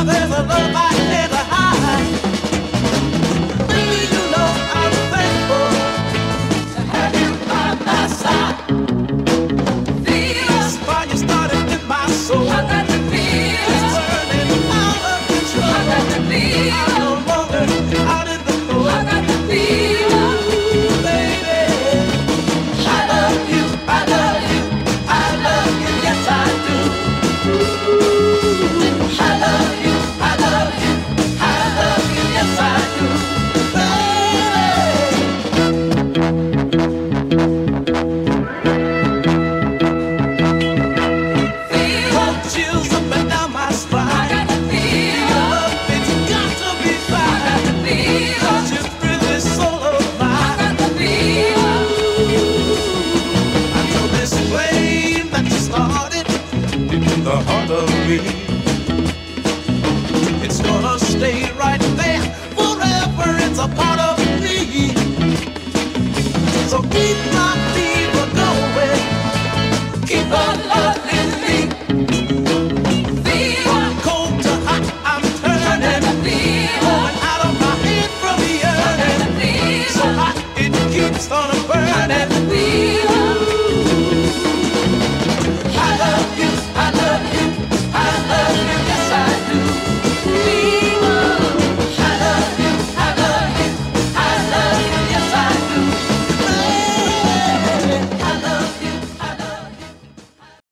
there's a love I can't hide. Baby, you know I'm thankful to have you by my side. Feel the fire started in my soul. I got to feel it's burning out of control. I got to feel I'm no longer out in the cold. I got to feel, baby. I love you, I love you, I love you, yes I do. I love you, I love you, I love you, yes I do. Feel cold chills up and down my spine. I got to feel your love, it's got to be fine. I got to feel 'cause you thrill this soul of mine. I got to feel. I know this flame that you started deep in the heart of me. It's gonna stay right there forever. It's a part of me. So keep my feet.